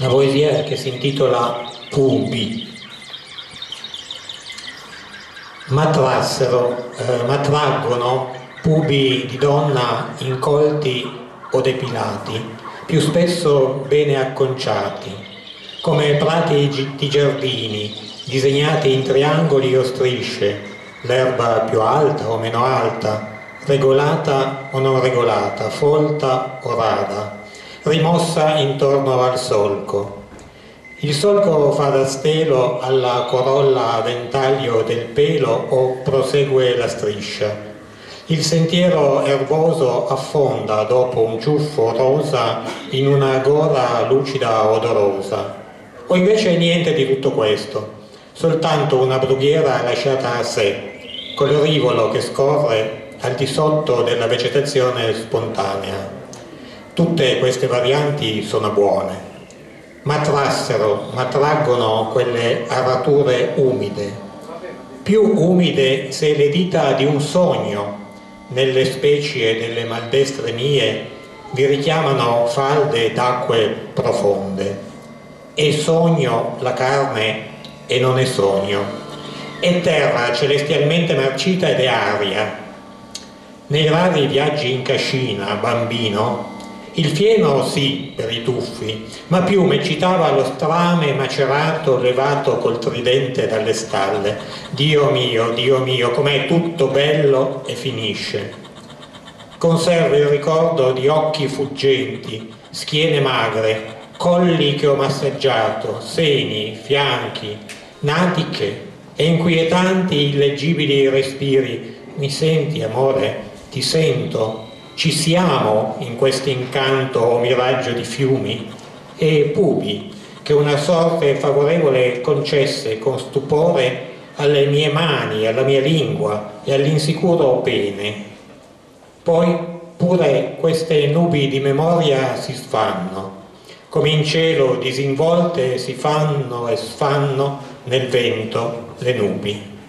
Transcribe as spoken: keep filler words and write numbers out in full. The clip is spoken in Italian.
una poesia che si intitola Pubi. M'attrassero, eh, m'attraggono pubi di donna incolti o depilati, più spesso bene acconciati, come prati di giardini, disegnati in triangoli o strisce, l'erba più alta o meno alta, regolata o non regolata, folta o rada, rimossa intorno al solco. Il solco fa da stelo alla corolla a ventaglio del pelo o prosegue la striscia. Il sentiero erboso affonda dopo un ciuffo rosa in una gora lucida odorosa. O invece niente di tutto questo, soltanto una brughiera lasciata a sé, col rivolo che scorre al di sotto della vegetazione spontanea. Tutte queste varianti sono buone. M'attrassero, m'attraggono quelle arature umide, più umide se le dita di un sogno nelle specie delle maldestre mie vi richiamano falde d'acque profonde. È sogno la carne e non è sogno, è terra celestialmente marcita ed è aria. Nei rari viaggi in cascina, bambino, il fieno sì, per i tuffi, ma più m'eccitava lo strame macerato levato col tridente dalle stalle. Dio mio, Dio mio, com'è tutto bello e finisce. Conservo il ricordo di occhi fuggenti, schiene magre, colli che ho massaggiato, seni, fianchi, natiche e inquietanti illeggibili respiri. Mi senti, amore? Ti sento? Ci siamo in questo incanto o miraggio di fiumi? E pubi che una sorte favorevole concesse con stupore alle mie mani, alla mia lingua e all'insicuro pene. Poi pure queste nubi di memoria si sfanno, come in cielo disinvolte si fanno e sfanno nel vento le nubi.